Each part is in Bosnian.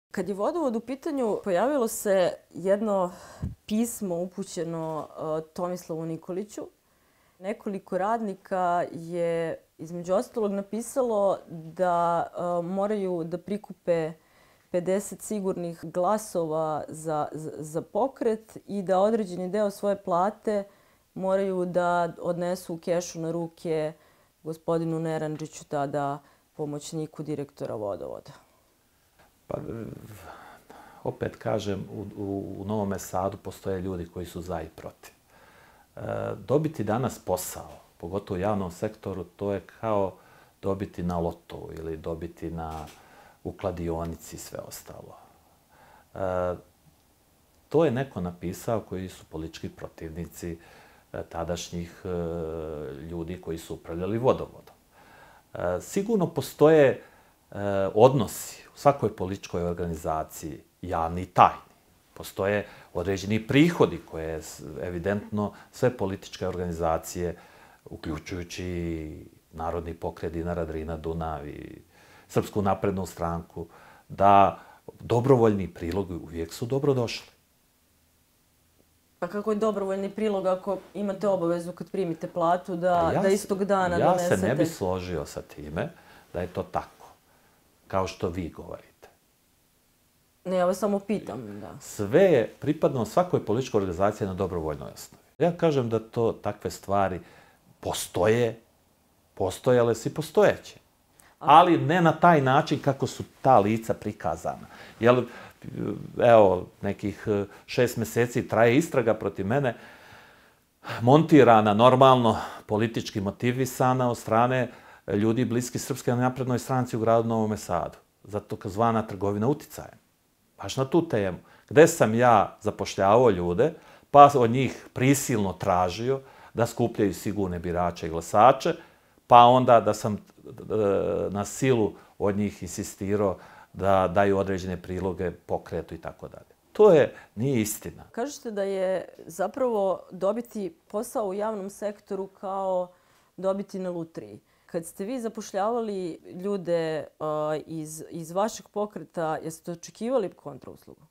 Kad je vodovod u pitanju, pojavilo se jedno pismo upućeno Tomislavu Nikoliću. Nekoliko radnika je između ostalog napisalo da moraju da prikupe 50 sigurnih glasova za pokret i da određeni deo svoje plate moraju da odnesu u kešu na ruke gospodinu Nerandžiću, tada pomoćniku direktora vodovoda. Pa, opet kažem, u Novom Sadu postoje ljudi koji su za i protiv. Dobiti danas posao, pogotovo u javnom sektoru, to je kao dobiti na lotovu ili dobiti u kladionici i sve ostalo. To je neko napisao koji su politički protivnici tadašnjih ljudi koji su upravljali vodovodom. Sigurno postoje odnosi u svakoj političkoj organizaciji, javni i tajni. Postoje određeni prihodi koje evidentno sve političke organizacije, uključujući Narodni pokret Dinara, Drina, Dunav i Srpsku naprednu stranku, da dobrovoljni prilogi uvijek su dobrodošli. Pa kako je dobrovoljni prilog ako imate obavezu kad primite platu da istog dana donesete? Ja se ne bi složio sa time da je to tako, kao što vi govorite. Ne, ja vas samo pitam, da. Sve je pripadno svakoj političkoj organizaciji na dobrovoljnoj osnovi. Ja kažem da takve stvari postoje, postojale su i postojeće. Ali ne na taj način kako su ta lica prikazana. Jer, evo, nekih 6 meseci traje istraga protiv mene, montirana, normalno, politički motivisana od strane ljudi bliski Srpskoj naprednoj stranci u gradu Novom Sadu. Za takozvana trgovina uticajem. Baš na tu temu. Gde sam ja zapošljavao ljude, pa od njih prisilno tražio da skupljaju sigurne birače i glasače, pa onda da sam na silu od njih insistirao da daju određene priloge pokretu i tako dalje. To nije istina. Kažete da je zapravo dobiti posao u javnom sektoru kao dobiti na lutriji. Kad ste vi zapošljavali ljude iz vašeg pokreta, jeste očekivali kontrauslugu?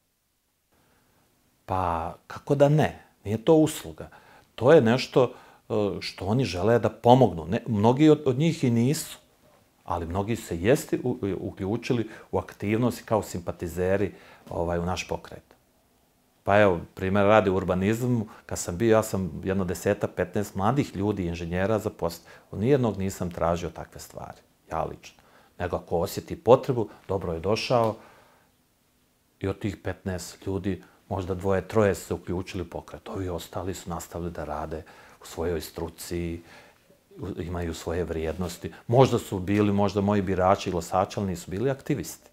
Pa, kako da ne? Nije to usluga. To je nešto što oni žele da pomognu. Mnogi od njih i nisu, ali mnogi se jeste uključili u aktivnosti kao simpatizeri u naš pokret. Pa evo, primjer radi u urbanizmu, kad sam bio, ja sam jedno 10-15 mladih ljudi, inženjera zaposlio. Nijednog nisam tražio takve stvari, ja lično. Nego ako osjeti potrebu, dobro je došao i od tih 15 ljudi možda 2-3 se uključili u pokret. Ovi ostali su nastavili da rade u svojoj struci, imaju svoje vrijednosti. Možda su bili, možda moji birači i glasači, ali nisu bili aktivisti.